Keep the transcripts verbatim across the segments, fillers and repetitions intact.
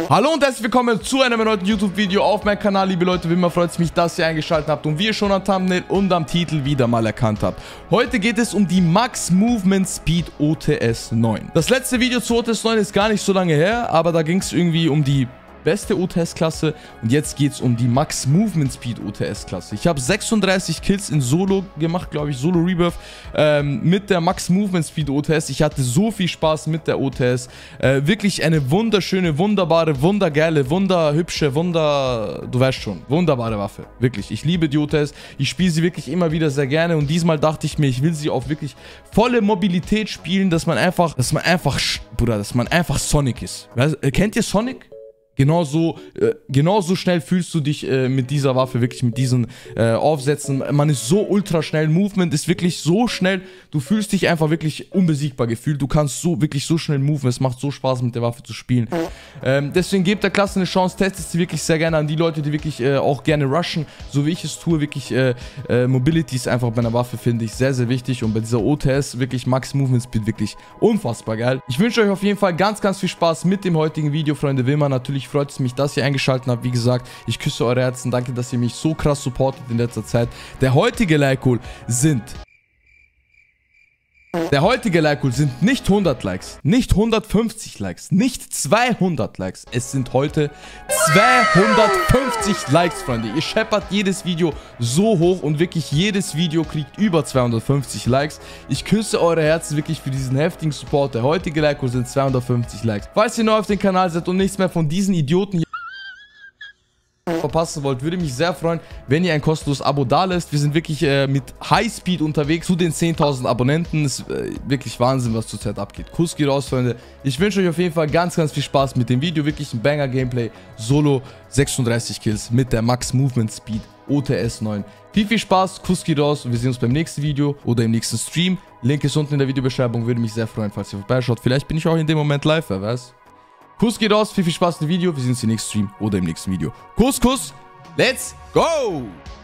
Hallo und herzlich willkommen zu einem neuen YouTube-Video auf meinem Kanal, liebe Leute. Wie immer freut es mich, dass ihr eingeschaltet habt und wie ihr schon am Thumbnail und am Titel wieder mal erkannt habt. Heute geht es um die Max Movement Speed O T S neun. Das letzte Video zu O T S neun ist gar nicht so lange her, aber da ging es irgendwie um die beste O T S-Klasse und jetzt geht es um die Max Movement Speed O T S-Klasse. Ich habe sechsunddreißig Kills in Solo gemacht, glaube ich, Solo Rebirth ähm, mit der Max Movement Speed O T S. Ich hatte so viel Spaß mit der O T S. Äh, wirklich eine wunderschöne, wunderbare, wundergeile, wunderhübsche, wunder... Du weißt schon, wunderbare Waffe. Wirklich, ich liebe die O T S. Ich spiele sie wirklich immer wieder sehr gerne und diesmal dachte ich mir, ich will sie auf wirklich volle Mobilität spielen, dass man einfach, dass man einfach, Bruder, dass man einfach Sonic ist. Weißt, äh, kennt ihr Sonic? Genauso, äh, genauso schnell fühlst du dich äh, mit dieser Waffe, wirklich mit diesen äh, Aufsätzen. Man ist so ultra schnell, Movement ist wirklich so schnell, du fühlst dich einfach wirklich unbesiegbar gefühlt. Du kannst so wirklich so schnell moven, es macht so Spaß mit der Waffe zu spielen. Ähm, deswegen gebt der Klasse eine Chance, testet sie wirklich sehr gerne an die Leute, die wirklich äh, auch gerne rushen, so wie ich es tue. Wirklich äh, äh, Mobility ist einfach bei einer Waffe, finde ich, sehr, sehr wichtig und bei dieser O T S wirklich Max Movement Speed wirklich unfassbar geil. Ich wünsche euch auf jeden Fall ganz, ganz viel Spaß mit dem heutigen Video, Freunde. Wie immer natürlich freut es mich, dass ihr eingeschaltet habt. Wie gesagt, ich küsse eure Herzen. Danke, dass ihr mich so krass supportet in letzter Zeit. Der heutige Like-Goal sind... Der heutige Like-Goal sind nicht hundert Likes, nicht hundertfünfzig Likes, nicht zweihundert Likes. Es sind heute zweihundertfünfzig Likes, Freunde. Ihr scheppert jedes Video so hoch und wirklich jedes Video kriegt über zweihundertfünfzig Likes. Ich küsse eure Herzen wirklich für diesen heftigen Support. Der heutige Like-Goal sind zweihundertfünfzig Likes. Falls ihr neu auf dem Kanal seid und nichts mehr von diesen Idioten hier verpassen wollt, würde mich sehr freuen, wenn ihr ein kostenloses Abo da lässt. Wir sind wirklich äh, mit Highspeed unterwegs zu den zehntausend Abonnenten. Es ist äh, wirklich Wahnsinn, was zurzeit abgeht. Kuss geht raus, Freunde. Ich wünsche euch auf jeden Fall ganz, ganz viel Spaß mit dem Video. Wirklich ein Banger-Gameplay. Solo sechsunddreißig Kills mit der Max Movement Speed O T S neun. Viel, viel Spaß. Kuss geht raus und wir sehen uns beim nächsten Video oder im nächsten Stream. Link ist unten in der Videobeschreibung. Würde mich sehr freuen, falls ihr vorbeischaut. Vielleicht bin ich auch in dem Moment live, wer weiß. Kuss geht aus, viel, viel Spaß im Video. Wir sehen uns im nächsten Stream oder im nächsten Video. Kuss, Kuss, let's go!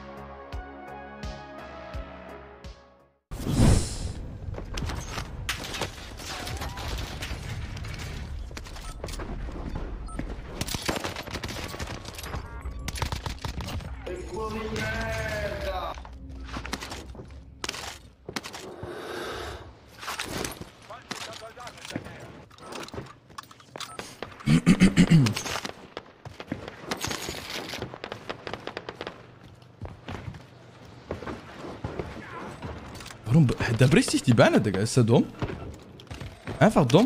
Warum? Der bricht sich die Beine, Digga. Ist der dumm? Einfach dumm.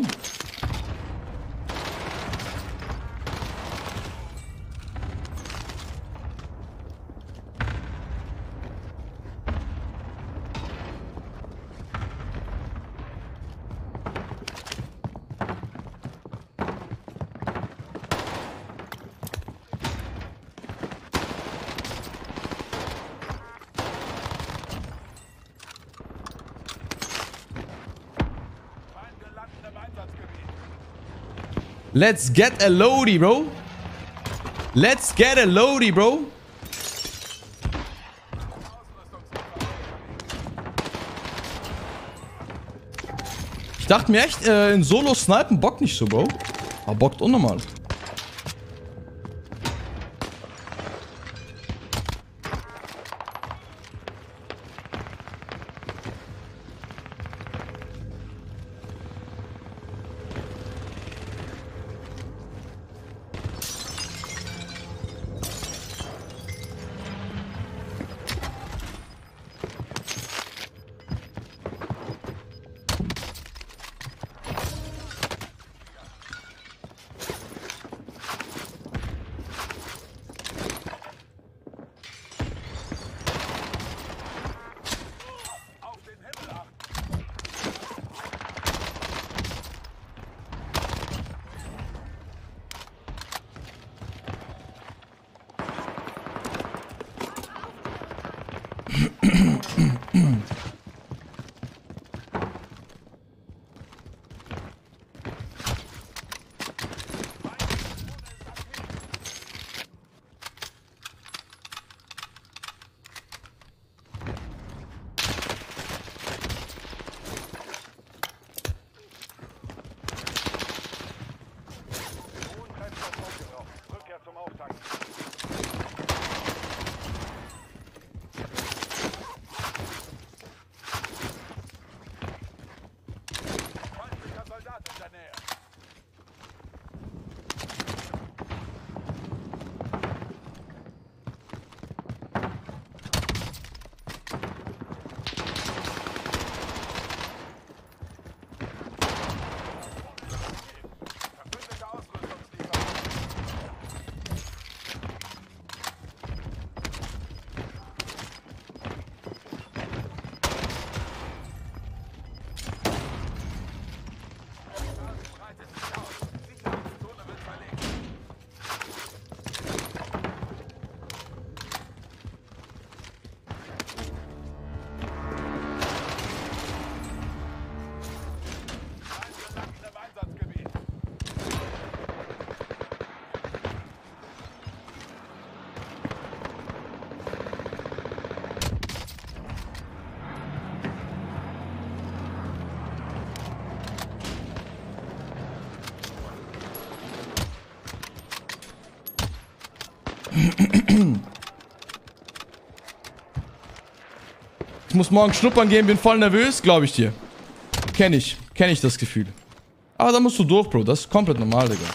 Let's get a loady, bro. Let's get a loady, bro. Ich dachte mir echt, äh, in Solo snipen bockt nicht so, Bro. Aber bockt unnormal. Ich muss morgen schnuppern gehen, bin voll nervös, glaube ich dir. Kenn ich. Kenn ich das Gefühl. Aber da musst du durch, Bro. Das ist komplett normal, Digga.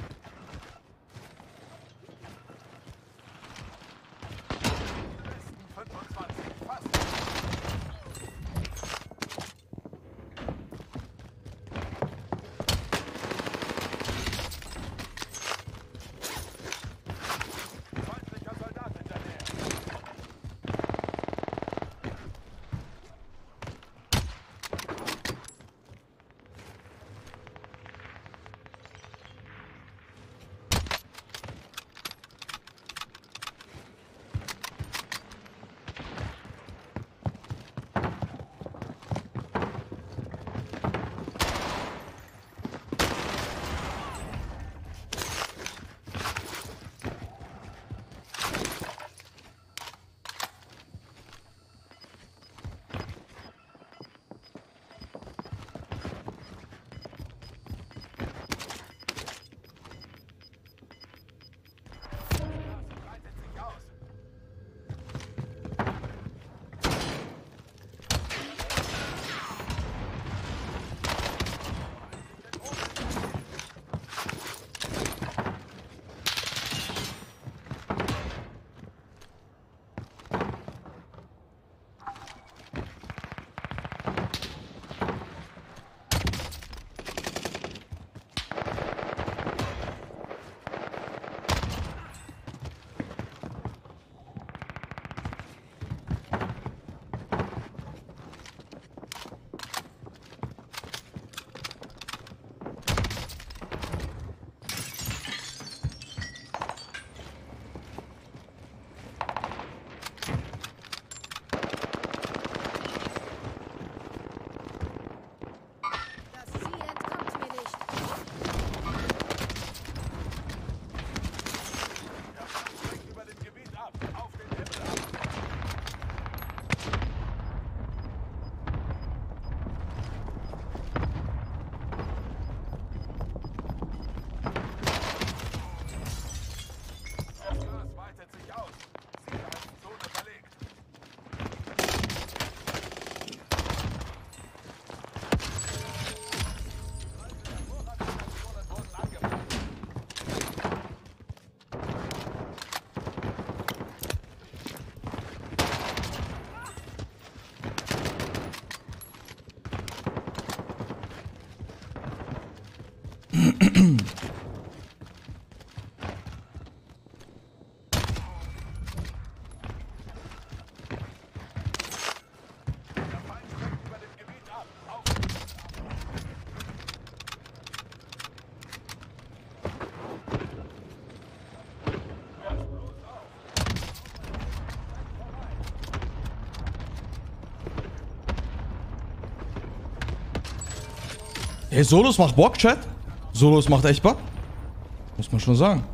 Ey, Solos macht Bock, Chat. Solos macht echt Bock. Muss man schon sagen.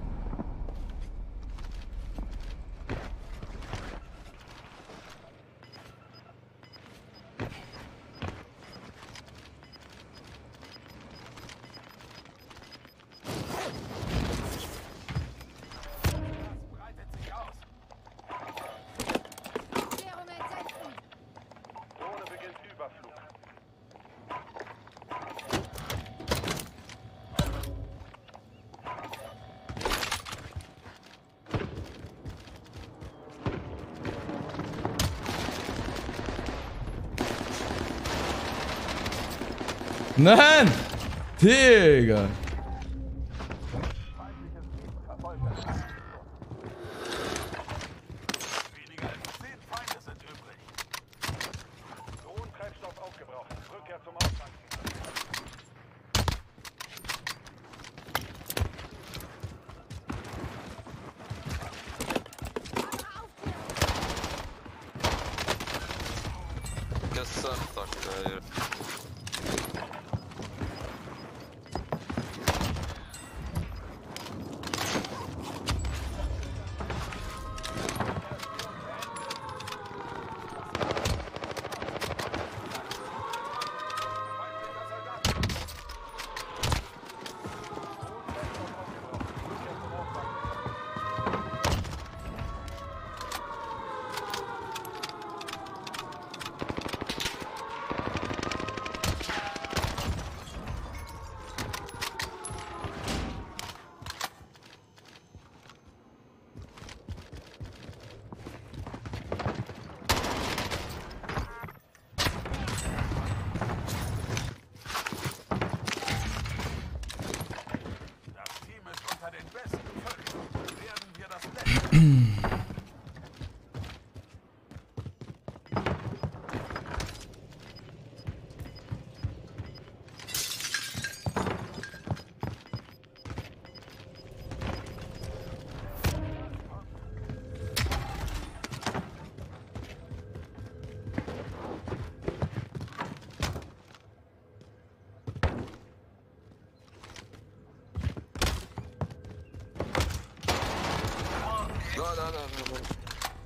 Nein! Digga! Weniger als zehn Feinde sind übrig. Drohnentreibstoff aufgebraucht. Rückkehr zum Ausgang. Gestern sagt er. Da, da, da, da, da.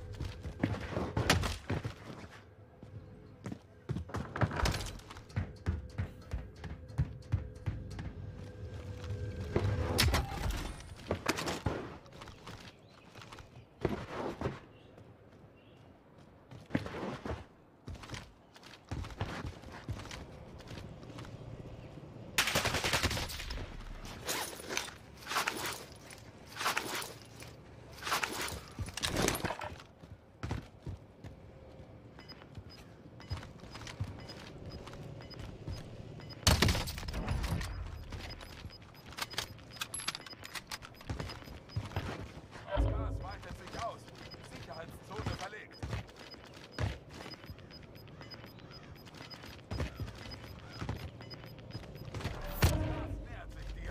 Das Gas weitet sich aus. Sicherheitszone verlegt. Das Gas nähert sich dir.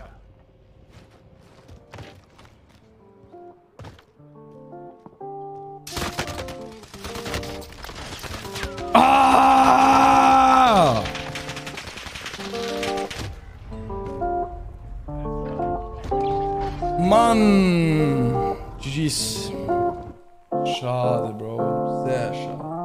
Ah! Mann! G G's. Schade, Bro. Sehr schade.